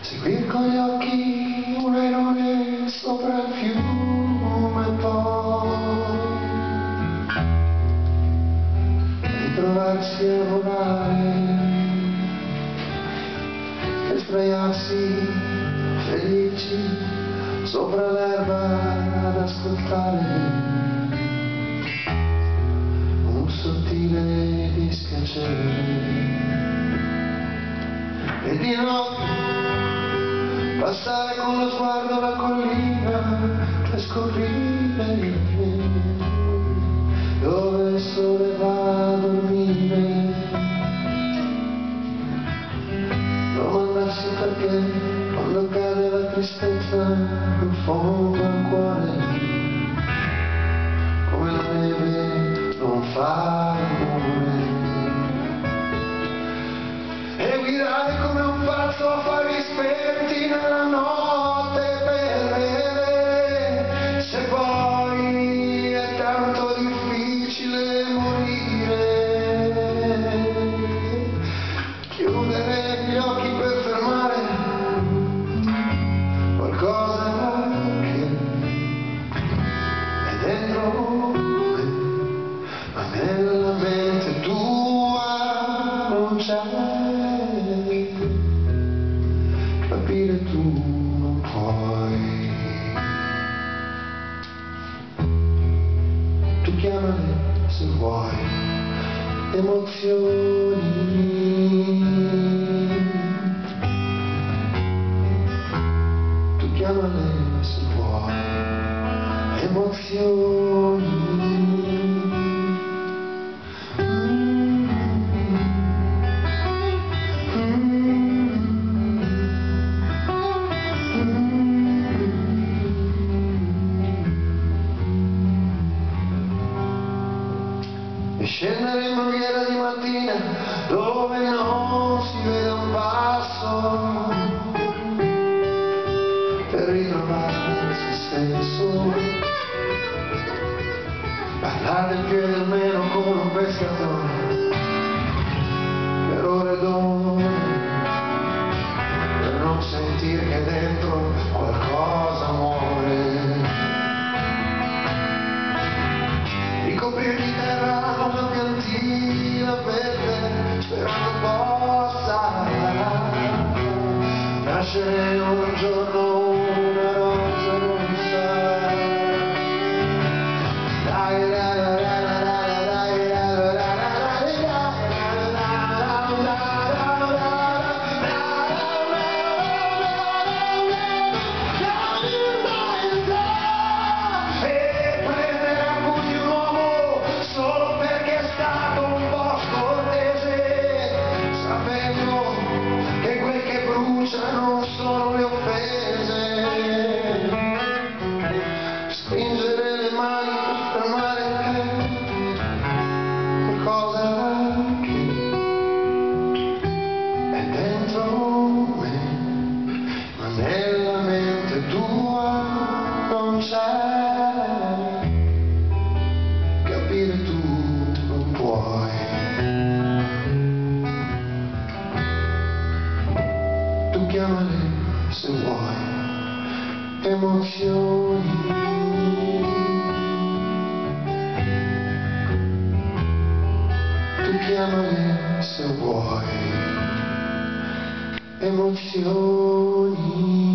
seguir con gli occhi un airone sopra il fiume e poi ritrovarsi a volare e sdraiarsi felici sopra l'erba ad ascoltare un sottile dispiacere. E di notte passare con lo sguardo la collina che scorribile dove il sole va a dormire, domandarsi perché quando cade la tristezza in fondo al cuore come la neve non fa rumore, e guidare come un pazzo a fari spenti nella notte per vedere se poi è tanto difficile morire, chiudere gli occhi per fermare qualcosa che è dentro me, ma nella mente tua non c'è. Capire tu non puoi, tu chiamale se vuoi emozioni, tu chiamale se vuoi emozioni. E scendere in brughiera di mattina dove non si vede un passo per ritrovare se stesso, parlare del più e del meno come un pescatore per ore ed ore, per non sentire che dentro qualcosa muore, ricoprire di terra una piantina verde sperando possa nascere un giorno una rosa rossa. Non sono le offese, stringere le mani per fermare qualcosa che è dentro me, ma nella mente tua non c'è. Capire tu non puoi. Chiamale se vuoi emozioni, tu chiamale se vuoi emozioni.